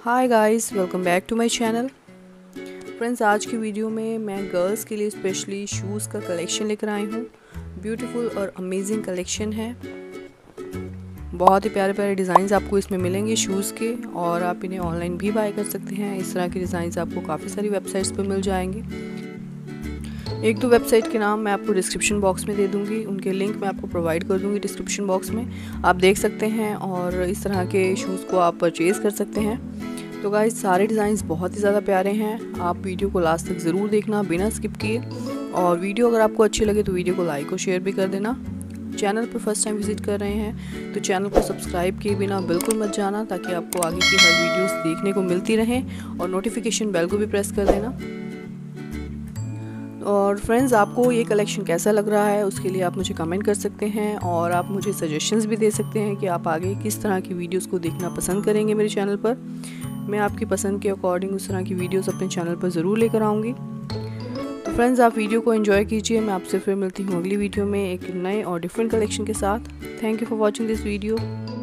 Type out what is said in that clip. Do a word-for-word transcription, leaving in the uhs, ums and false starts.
Hi guys, welcome back to my channel. Friends, आज की video में मैं गर्ल्स के लिए स्पेशली शूज़ का कलेक्शन लेकर आई हूँ। ब्यूटीफुल और अमेजिंग कलेक्शन है। बहुत ही प्यारे प्यारे डिज़ाइंस आपको इसमें मिलेंगे शूज़ के, और आप इन्हें ऑनलाइन भी बाय कर सकते हैं। इस तरह के डिज़ाइंस आपको काफ़ी सारी वेबसाइट्स पर मिल जाएंगे। एक दो वेबसाइट के नाम मैं आपको डिस्क्रिप्शन बॉक्स में दे दूँगी, उनके लिंक मैं आपको प्रोवाइड कर दूँगी डिस्क्रिप्शन बॉक्स में। आप देख सकते हैं और इस तरह के शूज़ को आप परचेज़ कर सकते हैं। तो गाइस, सारे डिज़ाइंस बहुत ही ज़्यादा प्यारे हैं। आप वीडियो को लास्ट तक ज़रूर देखना बिना स्किप किए, और वीडियो अगर आपको अच्छी लगे तो वीडियो को लाइक और शेयर भी कर देना। चैनल पर फर्स्ट टाइम विजिट कर रहे हैं तो चैनल को सब्सक्राइब किए बिना बिल्कुल मत जाना, ताकि आपको आगे की हर वीडियोस देखने को मिलती रहें, और नोटिफिकेशन बेल को भी प्रेस कर देना। और फ्रेंड्स, आपको ये कलेक्शन कैसा लग रहा है उसके लिए आप मुझे कमेंट कर सकते हैं, और आप मुझे सजेशंस भी दे सकते हैं कि आप आगे किस तरह की वीडियोस को देखना पसंद करेंगे मेरे चैनल पर। मैं आपकी पसंद के अकॉर्डिंग उस तरह की वीडियोस अपने चैनल पर ज़रूर लेकर आऊँगी। तो फ्रेंड्स, आप वीडियो को एंजॉय कीजिए। मैं आपसे फिर मिलती हूँ अगली वीडियो में एक नए और डिफरेंट कलेक्शन के साथ। Thank you for watching this video.